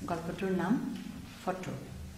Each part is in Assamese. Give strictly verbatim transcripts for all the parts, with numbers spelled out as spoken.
গল্পটোৰ নাম ফটো।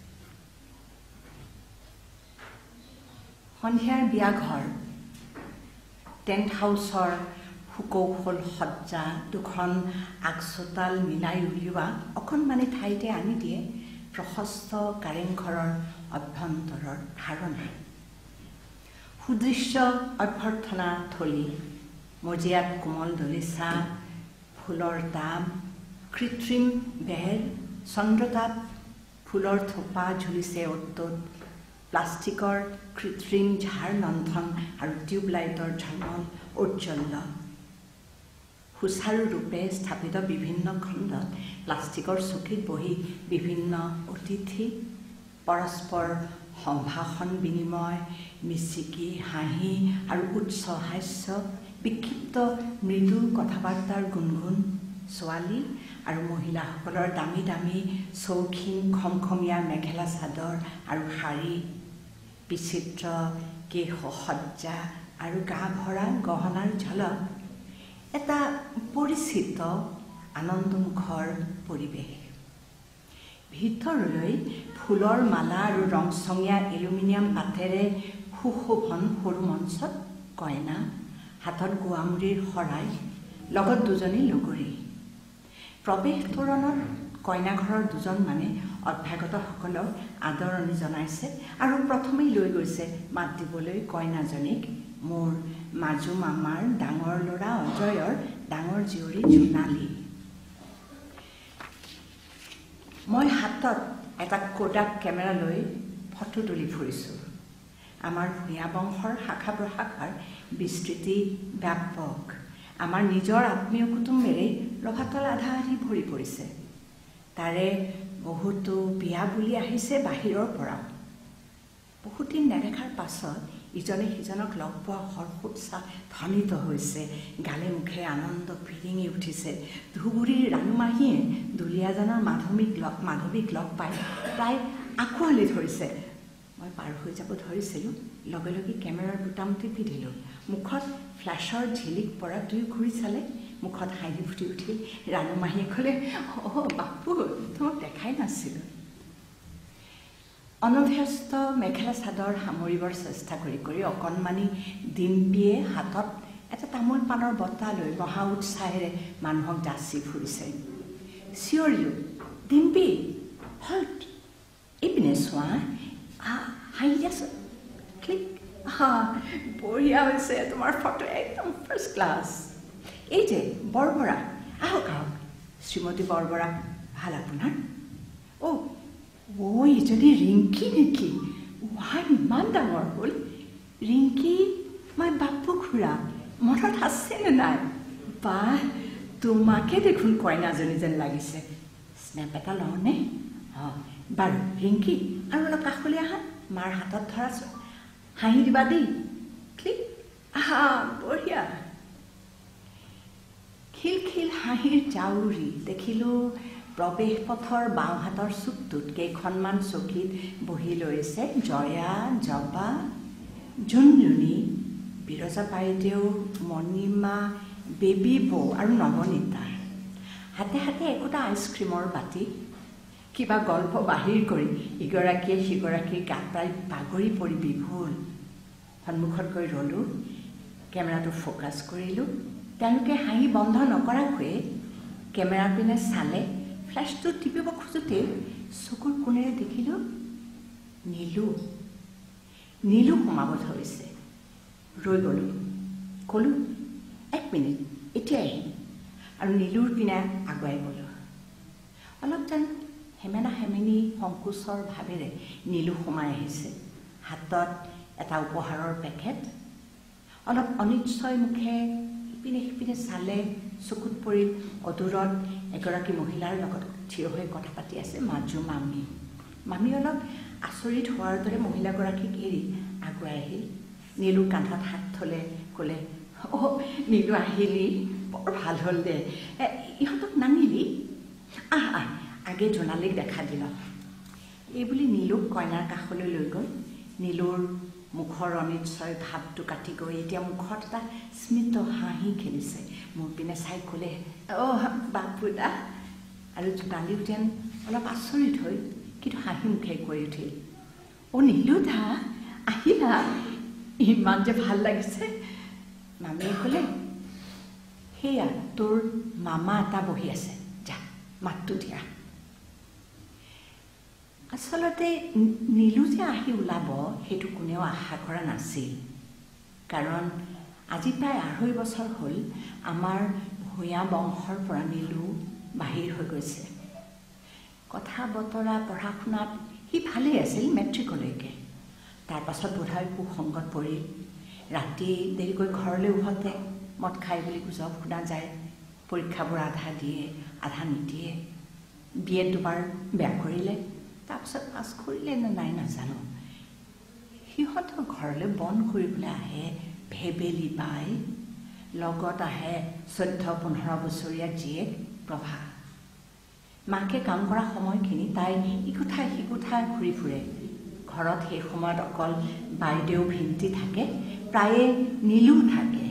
সন্ধিয়াৰ বিয়াঘৰ, টেণ্ট হাউচৰ সুকৌশল সজ্জা দুখন আগচোতাল মিলাই উলিওৱা অকণমানি ঠাইতে আনি দিয়ে প্ৰশস্ত কাৰেংঘৰৰ অভ্যন্তৰৰ ধাৰণা। সুদৃশ্য অভ্যৰ্থনা থলী, মজিয়াত কোমল দলিচা, ফুলৰ টাব, কৃত্ৰিম বেৰ, চন্দ্ৰতাপ, ফুলৰ থোপা ঝুলিছে অ'ত-ত'ত, প্লাষ্টিকৰ কৃত্ৰিম ঝাৰ লণ্ঠন আৰু টিউবলাইটৰ ঝলমল ঔজ্জ্বল্য। সুচাৰুৰূপে স্থাপিত বিভিন্ন খণ্ডত প্লাষ্টিকৰ চকীত বহি বিভিন্ন অতিথি, পৰস্পৰ সম্ভাষণ বিনিময়, মিচিকি হাঁহি আৰু উচ্চ হাস্য, বিক্ষিপ্ত মৃদু কথা বাৰ্তাৰ গুণগুণ, ছোৱালী আৰু মহিলাসকলৰ দামী দামী চৌখিন খমখমীয়া মেখেলা চাদৰ আৰু শাৰী, বিচিত্ৰ কেশসজ্জা আৰু গা ভৰা গহনাৰ ঝলক, এটা পৰিচিত আনন্দমুখৰ পৰিৱেশ। ভিতৰলৈ ফুলৰ মালা আৰু ৰংচঙীয়া এলুমিনিয়াম পাতেৰে সুশোভন সৰু মঞ্চত কইনা, হাতত গোৱামুৰিৰ শৰাই, লগত দুজনী লগৰী। প্ৰৱেশ তোৰণত কইনাঘৰৰ দুজন মানে অভ্যাগতসকলক আদৰণি জনাইছে আৰু প্ৰথমেই লৈ গৈছে মাত দিবলৈ কইনাজনীক, মোৰ মাজু মামাৰ ডাঙৰ ল'ৰা অজয়ৰ ডাঙৰ জীয়ৰী জোনালী। মই হাতত এটা কোডাক কেমেৰা লৈ ফটো তুলি ফুৰিছোঁ। আমাৰ ভূঞা বংশৰ শাখা প্ৰশাখাৰ বিস্তৃতি ব্যাপক। আমাৰ নিজৰ আত্মীয় কুটুম্বেৰে ৰভাতল আধা আধি ভৰি পৰিছে। তাৰে বহুতো বিয়া বুলি আহিছে বাহিৰৰ পৰা। বহুদিন নেদেখাৰ পাছত ইজনে সিজনক লগ পোৱা হৰ্ষোৎসাহ ধ্বনিত হৈছে, গালে মুখে আনন্দ ফিৰিঙি উঠিছে। ধুবুৰীৰ ৰাণুমাহীয়ে দুলীয়াজানৰ মাধৱীক লগ মাধৱীক লগ পাই প্ৰায় আঁকোৱালি ধৰিছে। মই পাৰ হৈ যাব ধৰিছিলোঁ, লগে লগে কেমেৰাৰ বুটাম টিপি দিলোঁ। মুখত ফ্লেছৰ ঝিলিক পৰা দুই ঘূৰি চালে, মুখত হাঁহি ফুটি উঠিল। ৰাণুমাহীয়ে ক'লে, অ' বাপু, তোমাক দেখাই নাছিলোঁ। অনভ্যস্ত মেখেলা চাদৰ সামৰিবৰ চেষ্টা কৰি কৰি অকণমানি ডিম্পীয়ে হাতত এটা তামোল পাণৰ বঁটা লৈ মহা উৎসাহেৰে মানুহক যাচি ফুৰিছে। চিঞৰিলোঁ, ডিম্পী, হল্ট, এইপিনে চোৱা, হাঁহি দিয়াচোন, ক্লিক, হা, বঢ়িয়া হৈছে তোমাৰ ফটো, একদম ফাৰ্ষ্ট ক্লাছ। এই যে বৰবৰা, আহক আহক। শ্ৰীমতী বৰবৰা, ভাল আপোনাৰ? অ' অ' ইজনী ৰিংকি নেকি? ৱাই, ইমান ডাঙৰ হ'ল। ৰিংকি মই বাপু খুৰা, মনত আছেনে নাই? বাহ, তোমাকে দেখোন কইনাজনী যেন লাগিছে। স্নেপ এটা লওঁনে? অঁ বাৰু ৰিংকি, আৰু অলপ কাষলৈ আহা, মাৰ হাতত ধৰাচোন, হাঁহি দিবা দেই, ক্লিক, আহা, বঢ়িয়া। খিলখিল হাঁহিৰ জাউৰি দেখিলোঁ প্ৰৱেশ পথৰ বাওঁহাতৰ চুকটোত কেইখনমান চকীত বহি লৈছে জয়া, জবা, জুনজুনি, বিৰজা বাইদেউ, মণিমা, বেবী বৌ আৰু নৱনীতা। হাতে হাতে একোটা আইচক্ৰীমৰ বাতি। কিবা গল্প বাহিৰ কৰি ইগৰাকীয়ে সিগৰাকীৰ গাত প্ৰায় বাগৰি পৰি বিভোল। সন্মুখত গৈ ৰ'লোঁ, কেমেৰাটো ফ'কাছ কৰিলোঁ। তেওঁলোকে হাঁহি বন্ধ নকৰাকৈয়ে কেমেৰা পিনে চালে। ফ্লেছটো টিপিব খোজোঁতে চকুৰ কোণেৰে দেখিলোঁ নীলু। নীলু সোমাব ধৰিছে। ৰৈ গ'লোঁ, ক'লোঁ, এক মিনিট, এতিয়া আহিম, আৰু নীলুৰ পিনে আগুৱাই গ'লোঁ। অলপ যেন হেমেনা হেমেনি সংকোচৰ ভাৱেৰে নীলু সোমাই আহিছে, হাতত এটা উপহাৰৰ পেকেট। অলপ অনিশ্চয় মুখে ইপিনে সিপিনে চালে, চকুত পৰিল অদূৰত এগৰাকী মহিলাৰ লগত থিয় হৈ কথা পাতি আছে মাজু মামী। মামী অলপ আচৰিত হোৱাৰ দৰে মহিলাগৰাকীক এৰি আগুৱাই আহিল। নীলুৰ কান্ধত হাত থ'লে, ক'লে, অ' নীলু আহিলি, বৰ ভাল হ'ল দে, ইহঁতক নানিলি? আহ আহ, আগে জোনালীক দেখা দিল। এইবুলি নীলুক কইনাৰ কাষলৈ লৈ গ'ল। নীলুৰ মুখৰ অনিশ্চয় ভাৱটো কাটি গৈ এতিয়া মুখত এটা স্মিত হাঁহি খেলিছে। মোৰ পিনে চাই ক'লে, অ' বাপু দা, আৰু জোনালীও যেন অলপ আচৰিত হৈ কিন্তু হাঁহি মুখে কৈ উঠিল, অ' নীলু দা আহিলা, ইমান যে ভাল লাগিছে। মামীয়ে ক'লে, সেয়া তোৰ মামা এটা বহি আছে, যা মাতটো দিয়া। আচলতে নীলু যে আহি ওলাব সেইটো কোনেও আশা কৰা নাছিল, কাৰণ আজি প্ৰায় আঢ়ৈ বছৰ হ'ল আমাৰ ভূঞা বংশৰ পৰা নীলু বাহিৰ হৈ গৈছে। কথা বতৰা পঢ়া শুনাত সি ভালেই আছিল মেট্ৰিকলৈকে। তাৰ পাছত বোধহয় কুসংগত পৰিল, ৰাতি দেৰিকৈ ঘৰলৈ উভতে মদ খাই বুলি গুজব শুনা যায়। পৰীক্ষাবোৰ আধা দিয়ে আধা নিদিয়ে। বি এড দুবাৰ বেয়া কৰিলে, তাৰপিছত পাছ কৰিলে নে নাই নাজানো। সিহঁতৰ ঘৰলৈ বন্ধ কৰিবলৈ আহে ভেবেলি বাই, লগত আহে চৈধ্য পোন্ধৰ বছৰীয়া জীয়েক প্ৰভা। মাকে কাম কৰা সময়খিনি তাই ইকোঠাই সিকোঠাই ঘূৰি ফুৰে। ঘৰত সেই সময়ত অকল বাইদেউ ভিন্তি থাকে, প্ৰায়ে নীলু থাকে।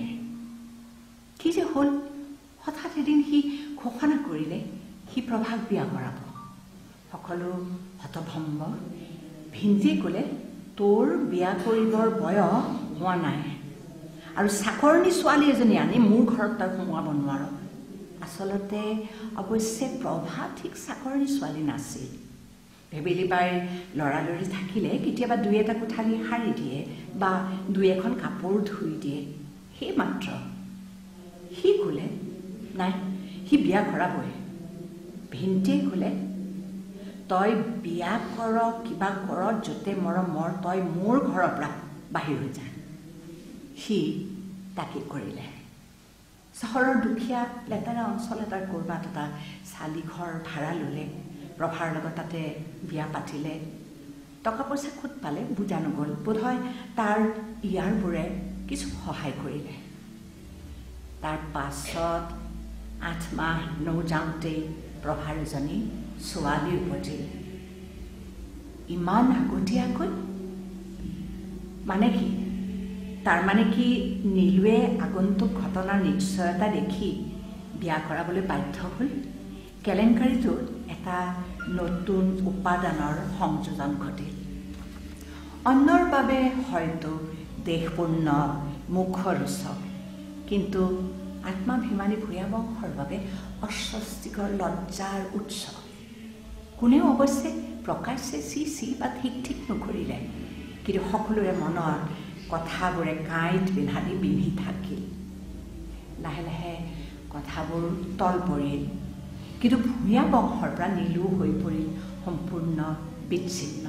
কি যে হ'ল, হঠাৎ এদিন সি ঘোষণা কৰিলে সি প্ৰভাক বিয়া কৰাব। সকলো হতভম্ব। ভিন্তিয়ে ক'লে, তোৰ বিয়া কৰিবৰ বয়স হোৱা নাই আৰু চাকৰণী ছোৱালী এজনী আনি মোৰ ঘৰত তই সোমোৱাব নোৱাৰ। আচলতে অৱশ্যে প্ৰভা ঠিক চাকৰণী ছোৱালী নাছিল। ভেবেলি বাই লৰালৰি থাকিলে কেতিয়াবা দুই এটা কোঠালি সাৰি দিয়ে বা দুই এখন কাপোৰ ধুই দিয়ে, সেই মাত্ৰ। সি ক'লে, নাই সি বিয়া কৰাবই। ভিন্তিয়ে ক'লে, তই বিয়া কৰ কিবা কৰ, য'তে মৰ মৰ, তই মোৰ ঘৰৰ পৰা বাহিৰ হৈ যা। সি তাকে কৰিলে। চহৰৰ দুখীয়া লেতেৰা অঞ্চল এটাৰ ক'ৰবাত এটা চালিঘৰ ভাড়া ল'লে। প্ৰভাৰ লগত তাতে বিয়া পাতিলে। টকা পইচা খুট পালে, বুজা নগ'ল। বোধহয় তাৰ ইয়াৰবোৰে কিছু সহায় কৰিলে। তাৰ পাছত আঠ মাহ নৌযাওঁতেই প্ৰভাৰ এজনী ছোৱালী উপজিল। ইমান আগতীয়াকৈ? মানে কি? তাৰমানে কি নীলুৱে আগন্তুক ঘটনাৰ নিশ্চয়তা দেখি বিয়া কৰাবলৈ বাধ্য হ'ল? কেলেংকাৰীটোত এটা নতুন উপাদানৰ সংযোজন ঘটিল। অন্যৰ বাবে হয়তো দেশপূৰ্ণ মুখৰোচক, কিন্তু আত্মাভিমানী ভূঞা বংশৰ বাবে অস্বস্তিকৰ লজ্জাৰ উৎস। কোনেও অৱশ্যে প্ৰকাশ্যে চি চি বা ঠিক ঠিক নকৰিলে, কিন্তু সকলোৰে মনত কথাবোৰে কাঁইট বিন্ধা দি বিন্ধি থাকিল। লাহে লাহে কথাবোৰ তল পৰিল, কিন্তু ভূঞা বংশৰ পৰা নীলু হৈ পৰিল সম্পূৰ্ণ বিচ্ছিন্ন।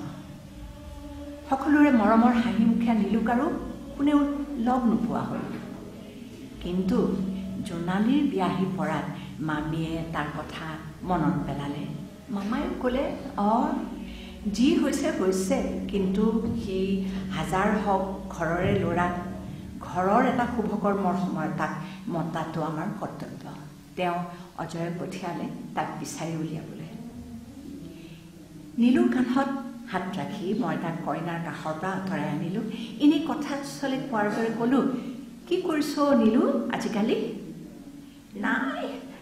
সকলোৰে মৰমৰ হাঁহিমুখীয়া নীলুক আৰু কোনেও লগ নোপোৱা হ'ল। কিন্তু জোনালীৰ বিয়াহী পৰাত মামীয়ে তাৰ কথা মনত পেলালে। মামায়ো ক'লে, অঁ যি হৈছে হৈছে, কিন্তু সি হাজাৰ হওক ঘৰৰে ল'ৰা। ঘৰৰ এটা শুভকৰ্মৰ সময়ত তাক মতাটো আমাৰ কৰ্তব্য। তেওঁ অজয় পঠিয়ালে তাক বিচাৰি উলিয়াবলৈ। নীলুৰ কান্ধত হাত ৰাখি মই তাক কইনাৰ কাষৰ পৰা আঁতৰাই আনিলোঁ। এনেই কথা চলি কোৱাৰ দৰে ক'লোঁ, কি কৰিছ নীলু আজিকালি? নাই,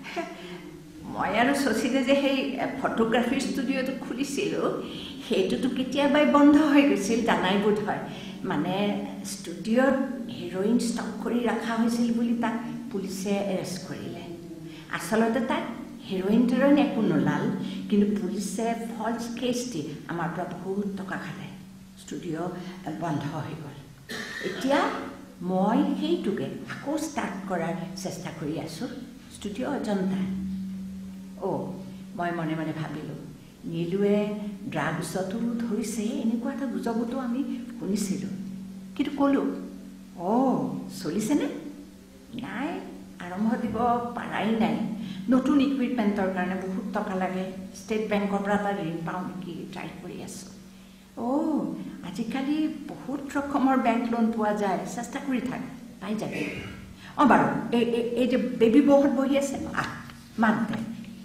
মই আৰু শশীৰে যে সেই ফটোগ্ৰাফীৰ ষ্টুডিঅ'টো খুলিছিলোঁ, সেইটোতো কেতিয়াবাই বন্ধ হৈ গৈছিল, জানাই বোধ হয়। মানে ষ্টুডিঅ'ত হিৰ'ইন ষ্টক কৰি ৰখা হৈছিল বুলি তাক পুলিচে এৰেষ্ট কৰিলে। আচলতে তাক হিৰ'ইন টিৰইন একো নোলাল, কিন্তু পুলিচে ফল্ছ কেছ দি আমাৰ পৰা বহুত টকা খালে। ষ্টুডিঅ' বন্ধ হৈ গ'ল। এতিয়া মই সেইটোকে আকৌ ষ্টাৰ্ট কৰাৰ চেষ্টা কৰি আছোঁ, ষ্টুডিঅ' অজন্তা। অ' মই মনে মনে ভাবিলোঁ, নীলুৱে ড্ৰাগছতো ধৰিছে এনেকুৱা এটা গুজবতো আমি শুনিছিলোঁ। কিন্তু ক'লোঁ, অ' চলিছেনে? নাই, আৰম্ভ দিব পাৰাই নাই। নতুন ইকুইপমেণ্টৰ কাৰণে বহুত টকা লাগে। ষ্টেট বেংকৰ পৰা এটা ঋণ পাওঁ নেকি ট্ৰাই কৰি আছোঁ। অ' আজিকালি বহুত ৰকমৰ বেংক লোন পোৱা যায়, চেষ্টা কৰি থাক, পাই যাবি। অঁ বাৰু, এই এই যে বেবী বৌহঁত বহি আছে, আহ মাত দে।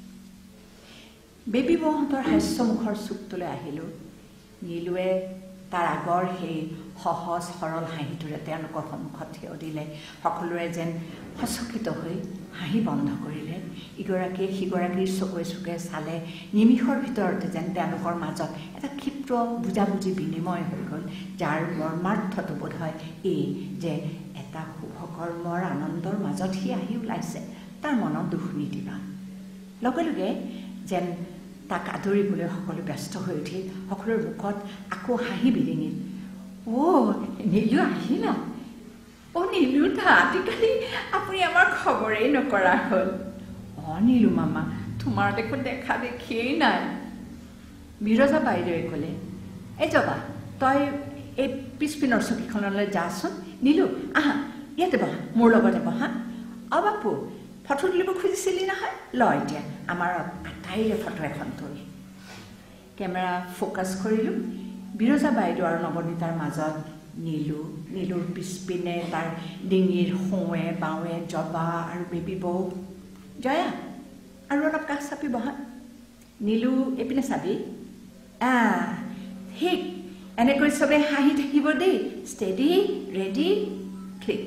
বেবী বৌহঁতৰ হাস্যমুখৰ চুকটোলৈ আহিলোঁ। নীলুৱে তাৰ আগৰ সেই সহজ সৰল হাঁহিটোৰে তেওঁলোকৰ সন্মুখত থিয় দিলে সকলোৰে যেন সচকিত হৈ হাঁহি বন্ধ কৰিলে ইগৰাকীয়ে সিগৰাকীৰ চকুৱে চকুৱে চালে নিমিষৰ ভিতৰতে যেন তেওঁলোকৰ মাজত এটা ক্ষিপ্ৰ বুজাবুজি বিনিময় হৈ গ'ল যাৰ মৰ্মাৰ্থটো বোধ হয় এই যে এটা শুভকৰ্মৰ আনন্দৰ মাজত সি আহি ওলাইছে তাৰ মনত দুখ নিদিবা লগে লগে যেন তাক আদৰিবলৈ সকলো ব্যস্ত হৈ উঠিল সকলোৰ মুখত আকৌ হাঁহি বিৰিঙিল অ' নীলু আহিলা অ' নীলু দা আজিকালি আপুনি আমাৰ খবৰেই নকৰা হ'ল অ' নীলু মামা তোমাৰ দেখোন দেখা দেখিয়েই নাই বিৰজা বাইদেৱে ক'লে এই যাবা তই এই পিছপিনৰ চকীখনলৈ যাচোন নীলু আহা ইয়াতে বহা মোৰ লগতে বহা অ' বাপু ফটো তুলিব খুজিছিলি নহয় ল এতিয়া আমাৰ আটাইৰে ফটো এখন তুল কেমেৰা ফ'কাছ কৰিলোঁ বিৰজা বাইদেউ আৰু নৱনীতাৰ মাজত নীলু নীলুৰ পিছপিনে তাৰ ডিঙিৰ সোঁৱে বাওঁৱে জবা আৰু বেবী বৌ জয়া আৰু অলপ কাষ চাপি বহা নীলু এইপিনে চাবি আহ ঠিক এনেকৈ চবেই হাঁহি থাকিব দেই ষ্টেডি ৰেডি ক্লিক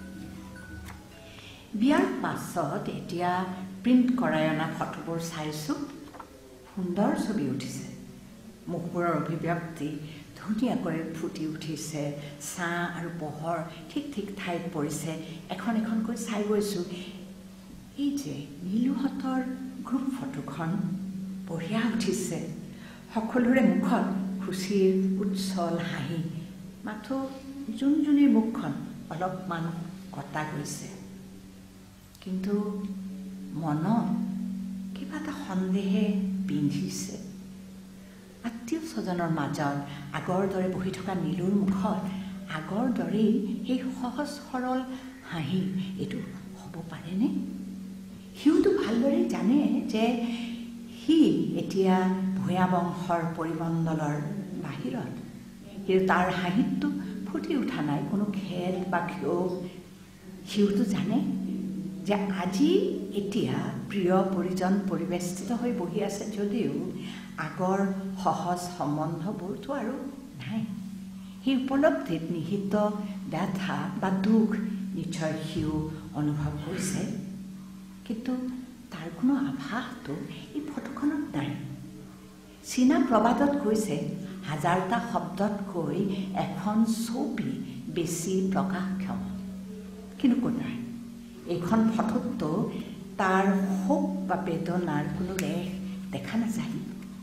বিয়াৰ পাছত এতিয়া প্ৰিণ্ট কৰাই অনা ফটোবোৰ চাইছোঁ সুন্দৰ ছবি উঠিছে মুখবোৰৰ অভিব্যক্তি ধুনীয়াকৈ ফুটি উঠিছে ছাঁ আৰু পোহৰ ঠিক ঠিক ঠাইত পৰিছে এখন এখনকৈ চাই গৈছোঁ এই যে নীলুহঁতৰ গ্ৰুপ ফটোখন বঢ়িয়া উঠিছে সকলোৰে মুখত খুচিৰ উচ্ছল হাঁহি মাথো যোনজনীৰ মুখখন অলপমান কটা গৈছে কিন্তু মনত কিবা এটা সন্দেহে পিন্ধিছে আত্মীয় স্বজনৰ মাজত আগৰ দৰে বহি থকা নীলুৰ মুখত আগৰ দৰেই সেই সহজ সৰল হাঁহি এইটো হ'ব পাৰেনে সিওতো ভালদৰে জানে যে সি এতিয়া ভূঞা বংশৰ পৰিমণ্ডলৰ বাহিৰত কিন্তু তাৰ হাঁহিটো ফুটি উঠা নাই কোনো খেল বা ক্ষোভ সিওতো জানে যে আজি এতিয়া প্ৰিয় পৰিজন পৰিবেষ্টিত হৈ বহি আছে যদিও আগৰ সহজ সম্বন্ধবোৰতো আৰু নাই সেই উপলব্ধিত নিহিত ব্যথা বা দুখ নিশ্চয় সিও অনুভৱ কৰিছে কিন্তু তাৰ কোনো আভাসটো এই ফটোখনত নাই চীনা প্ৰবাদত কৈছে হাজাৰটা শব্দতকৈ এখন ছবি বেছি প্ৰকাশক্ষম কিন্তু ক'ত নাই এইখন ফটোততো তাৰ শোক বা বেদনাৰ কোনো ৰেখ দেখা নাযায়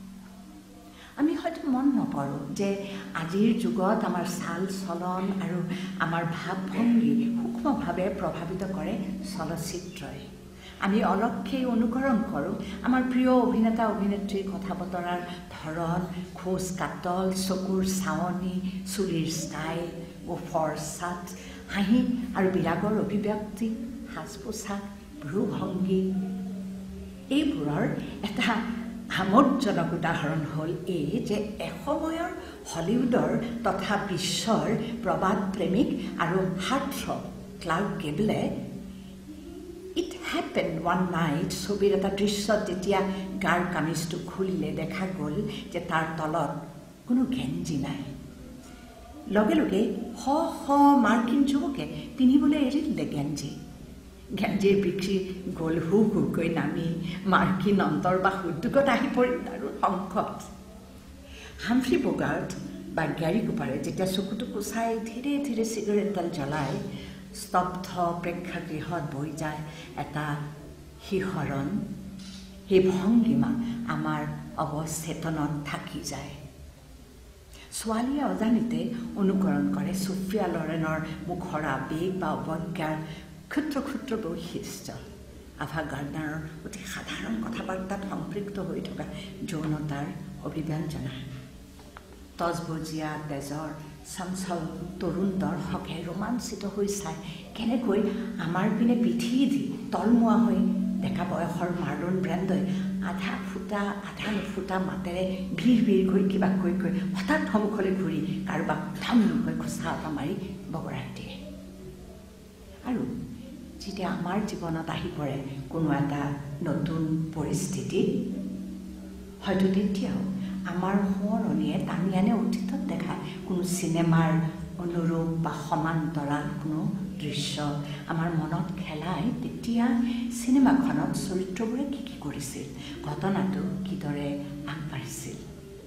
আমি হয়তো মন নকৰোঁ যে আজিৰ যুগত আমাৰ চাল চলন আৰু আমাৰ ভাৱভংগী সূক্ষ্মভাৱে প্ৰভাৱিত কৰে চলচ্চিত্ৰই আমি অলক্ষেই অনুকৰণ কৰোঁ আমাৰ প্ৰিয় অভিনেতা অভিনেত্ৰীৰ কথা বতৰাৰ ধৰণ খোজ কাটল চকুৰ চাৱনি চুলিৰ ষ্টাইল ওফৰ চাট হাঁহি আৰু বিৰাগৰ অভিব্যক্তি সাজ পোছাক ভ্ৰূভংগী এইবোৰৰ এটা আমোদজনক উদাহৰণ হ'ল এই যে এসময়ৰ হলিউডৰ তথা বিশ্বৰ প্ৰবাদ প্ৰেমিক আৰু হাৰ্টথ্ৰব ক্লাৰ্ক গেবলে ইট হেপেন ওৱান নাইট ছবিৰ এটা দৃশ্যত যেতিয়া গাৰ কামিজটো খুলিলে দেখা গ'ল যে তাৰ তলত কোনো গেঞ্জি নাই লগে লগে শ শ মাৰ্কিন যুৱকে পিন্ধিবলৈ এৰি দিলে গেঞ্জি গেঞ্জিৰ বিক্ৰী গ'ল হু হুকৈ নামি মাৰ্কিন অন্তৰ্বাস উদ্যোগত আহি পৰিল আৰু সংকট হামফ্ৰী বগাৰ্ট বা গ্যাৰী কুপাৰে যেতিয়া চকুটো কোচাই ধীৰে ধীৰে চিগাৰেটডাল জ্বলাই স্তব্ধ প্ৰেক্ষাগৃহত বৈ যায় এটা শিহৰণ সেই ভংগীমা আমাৰ অৱচেতনত থাকি যায় ছোৱালীয়ে অজানিতে অনুকৰণ কৰে ছফিয়া লৰেনৰ মুখৰ আবেগ বা অৱজ্ঞাৰ ক্ষুদ্ৰ ক্ষুদ্ৰ বৈশিষ্ট্য আভা গাৰ্ডনাৰৰ অতি সাধাৰণ কথা বাৰ্তাত সম্পৃক্ত হৈ থকা যৌনতাৰ অভিব্যঞ্জনা তজবজীয়া তেজৰ চঞ্চল তৰুণ দৰ্শকে ৰোমাঞ্চিত হৈ চাই কেনেকৈ আমাৰ পিনে পিঠি দি তলমুৱা হৈ ডেকা বয়সৰ মাৰ্লন ব্ৰেণ্ডই আধা ফুটা আধা নুফুটা মাতেৰে ভিৰ ভিৰকৈ কিবা কৈ কৈ হঠাৎ সন্মুখলৈ ঘূৰি কাৰোবাক ধামকৈ খোচা এটা মাৰি বগৰাই দিয়ে আৰু যেতিয়া আমাৰ জীৱনত আহি পৰে কোনো এটা নতুন পৰিস্থিতি হয়তো তেতিয়াও আমাৰ সোঁৱৰণীয়ে টানি আনে অতীতত দেখা কোনো চিনেমাৰ অনুৰূপ বা সমান্তৰাল কোনো দৃশ্য আমাৰ মনত খেলাই তেতিয়া চিনেমাখনত চৰিত্ৰবোৰে কি কি কৰিছিল, ঘটনাটো কিদৰে আগবাঢ়িছিল।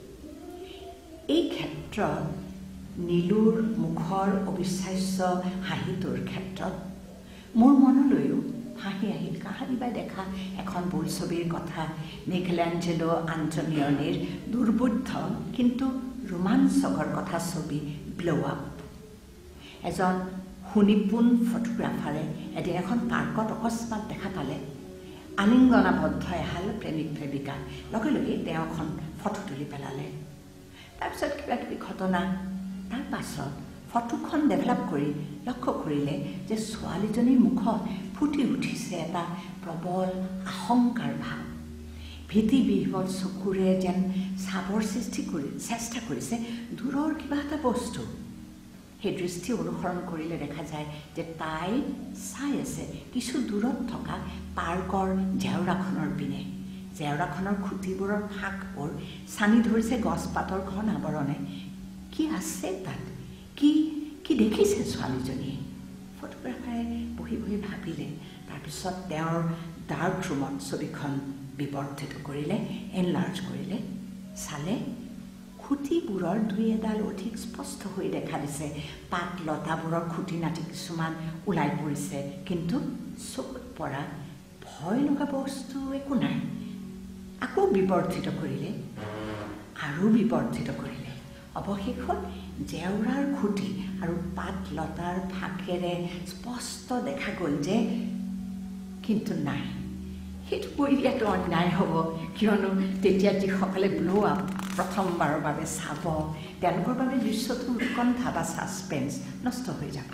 এই ক্ষেত্ৰত নীলুৰ মুখৰ অবিশ্বাস্য হাঁহিটোৰ ক্ষেত্ৰত মোৰ মনলৈও হাঁহি আহিল। কাহানিবাই দেখা এখন বোলছবিৰ কথা, মিকেলেঞ্জেলো আন্তনিয়নিৰ দুৰ্বোধ্য কিন্তু ৰোমাঞ্চকৰ কথা ছবি ব্লো আপ। এজন সুনিপুণ ফটোগ্ৰাফাৰে এদিন এখন পাৰ্কত অকস্মাত দেখা পালে আলিংগনাবদ্ধ এহাল প্ৰেমিক প্ৰেমিকা। লগে লগে তেওঁ এখন ফটো তুলি পেলালে। তাৰপিছত কিবা কিবি ঘটনা। তাৰ পাছত ফটোখন ডেভেলপ কৰি লক্ষ্য কৰিলে যে ছোৱালীজনীৰ মুখত ফুটি উঠিছে এটা প্ৰবল আশংকাৰ ভাৱ। ভীতিবিহ্বল চকুৰে যেন চাবৰ সৃষ্টি কৰি চেষ্টা কৰিছে দূৰৰ কিবা এটা বস্তু। সেই দৃষ্টি অনুসৰণ কৰিলে দেখা যায় যে তাই চাই আছে কিছু দূৰত থকা পাৰ্কৰ জেওৰাখনৰ পিনে। জেওৰাখনৰ খুঁটিবোৰৰ ফাঁকবোৰ চানি ধৰিছে গছপাতৰ ঘন আৱৰণে। কি আছে তাত? কি কি দেখিছে ছোৱালীজনীয়ে? ফটোগ্ৰাফাৰে বহি বহি ভাবিলে। তাৰপিছত তেওঁৰ ডাৰ্ক ৰুমত ছবিখন বিবৰ্ধিত কৰিলে, এনলাৰ্জ কৰিলে, চালে খুঁটিবোৰৰ দুই এডাল অধিক স্পষ্ট হৈ দেখা দিছে। পাত লতাবোৰৰ খুঁটি নাটি কিছুমান ওলাই পৰিছে, কিন্তু চকুত পৰা ভয় লগা বস্তু একো নাই। আকৌ বিবৰ্ধিত কৰিলে আৰু বিবৰ্ধিত কৰিলে। অৱশেষত জেওৰাৰ খুঁটি আৰু পাত লতাৰ ফাঁকেৰে স্পষ্ট দেখা গ'ল যে, কিন্তু নাই। সেইটো কৈ দিয়াটো অন্যায় হ'ব, কিয়নো তেতিয়া যিসকলে ব্লো আপ প্ৰথমবাৰৰ বাবে চাব তেওঁলোকৰ বাবে দৃশ্যটো উৎকণ্ঠা বা ছাছপেন্স নষ্ট হৈ যাব।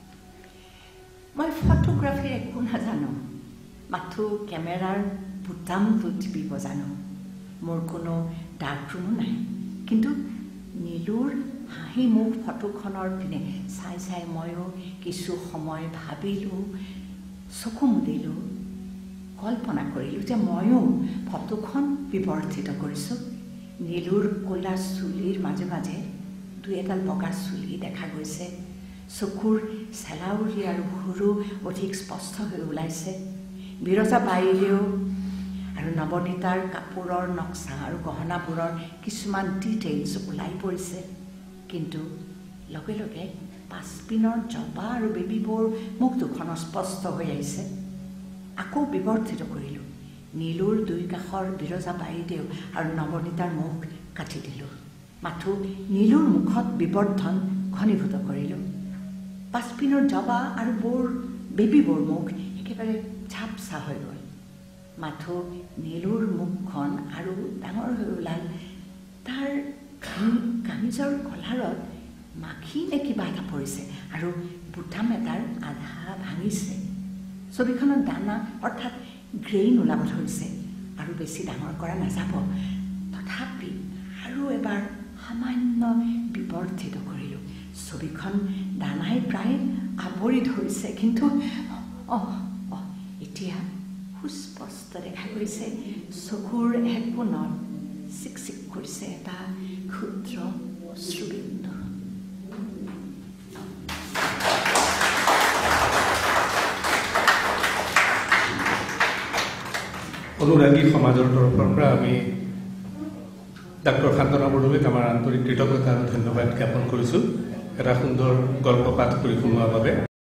মই ফটোগ্ৰাফীৰ একো নাজানো, মাথো কেমেৰাৰ বুটামটো টিপিব জানো। মোৰ কোনো ডাৰ্ক ৰুমো নাই। কিন্তু নীলুৰ হাঁহি মুখ ফটোখনৰ পিনে চাই চাই ময়ো কিছু সময় ভাবিলোঁ, চকু মুদিলোঁ, কল্পনা কৰিলোঁ যে ময়ো ফটোখন বিবৰ্ধিত কৰিছোঁ। নীলুৰ ক'লা চুলিৰ মাজে মাজে দুই এডাল বগা চুলি দেখা গৈছে। চকুৰ চেলাউৰি আৰু সৰু অধিক স্পষ্ট হৈ ওলাইছে। বিৰজা বাইদেউ আৰু নৱনীতাৰ কাপোৰৰ নক্সা আৰু গহনাবোৰৰ কিছুমান ডিটেইলছ ওলাই পৰিছে। কিন্তু লগে লগে পাছপিনৰ জবা আৰু বেবীবোৰ মুখ দুখন স্পষ্ট হৈ আহিছে। আকৌ বিবৰ্ধিত কৰিলোঁ। নীলুৰ দুই কাষৰ বিৰজা বাইদেউ আৰু নৱনীতাৰ মুখ কাটি দিলোঁ। মাথো নীলুৰ মুখত বিবৰ্ধন ঘনীভূত কৰিলোঁ। পাছপিনৰ জবা আৰু বোৰ বেবীবোৰ মুখ একেবাৰে ঝাপচা হৈ গ'ল। মাথো নীলুৰ মুখখন আৰু ডাঙৰ হৈ ওলাল। তাৰ কামিজৰ কলাৰত মাখি নে কিবা এটা পৰিছে আৰু বুটাম এটাৰ আধা ভাঙিছে। ছবিখনত দানা অৰ্থাৎ গ্ৰেইন ওলাব ধৰিছে আৰু বেছি ডাঙৰ কৰা নাযাব। তথাপি আৰু এবাৰ সামান্য বিবৰ্ধিত কৰিলোঁ। ছবিখন দানাই প্ৰায় আৱৰি ধৰিছে, কিন্তু অঁ অঁ এতিয়া সুস্পষ্ট দেখা গৈছে চকুৰ এক কোণত চিক চিক কৰিছে এটা ক্ষুদ্ৰ অশ্ৰুবিন্দু। অনুৰাগী সমাজৰ তৰফৰ পৰা আমি ডাক্তৰ শান্তনা বৰদলৈক আমাৰ আন্তৰিক কৃতজ্ঞতা আৰু ধন্যবাদ জ্ঞাপন কৰিছোঁ এটা সুন্দৰ গল্প পাঠ কৰি শুনোৱাৰ বাবে।